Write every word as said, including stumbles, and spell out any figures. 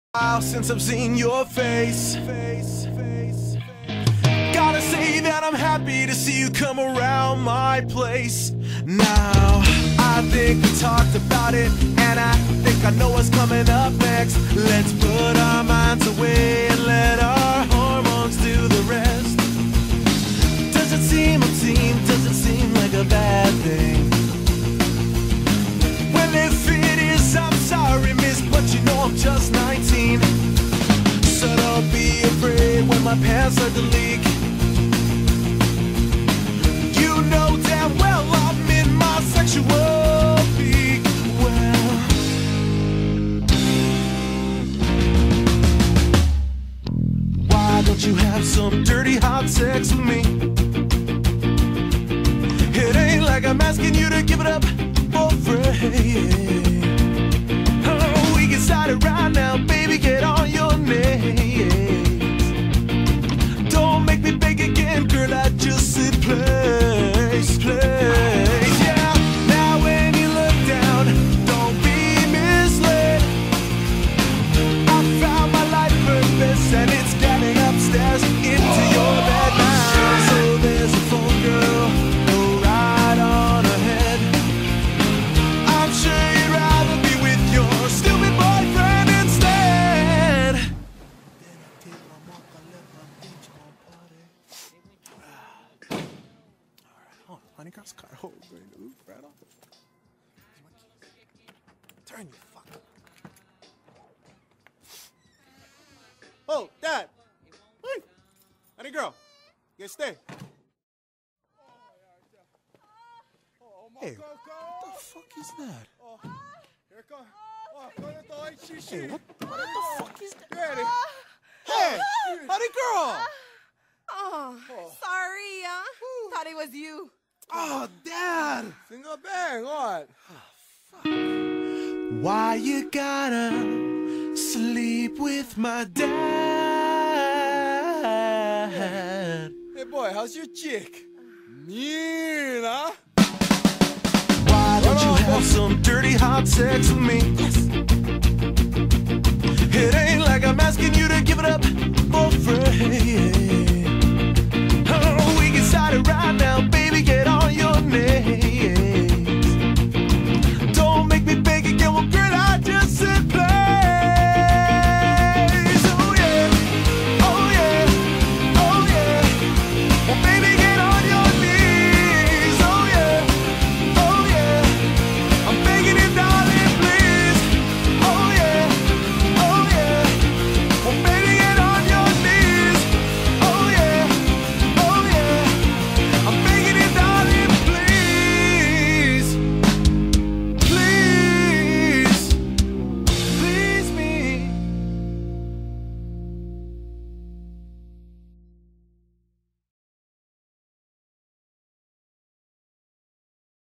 While since I've seen your face. Gotta say that I'm happy to see you come around my place. Now, I think we talked about it, and I think I know what's coming up next. Let's put our minds away and let our hormones do the rest. Does it seem obscene? Does it seem like a bad thing? Well, if it is, I'm sorry, miss, but you know I'm just nineteen. So don't be afraid when my pants start to leak. You know damn well I'm in my sexual peak. Well, why don't you have some dirty hot sex with me? It ain't like I'm asking you to give it up for free. Oh, we get started right now, baby, get on your knees. Don't make me beg again, girl, I just said place, place. Yeah, now when you look down, don't be misled. I found my life purpose and it's getting upstairs into your bed now. So there's a phone, girl, go right on ahead. I'm sure you'd rather be with your stupid boyfriend instead. Then I take my mark, I let my bitch on party. Alright, hold on, honey, girl's car hold going to loop right off. Turn, you fucker. Oh, Dad! Hey! Honey girl, you stay. Hey, what the fuck is that? Hey, what, what the fuck is that? Daddy. Hey, honey girl! Oh, sorry, uh. Thought it was you. Oh, Dad! Single bang, what? Why you gotta sleep with my dad? Hey boy, how's your chick? Mean, huh? Why don't you have some dirty hot sex with me?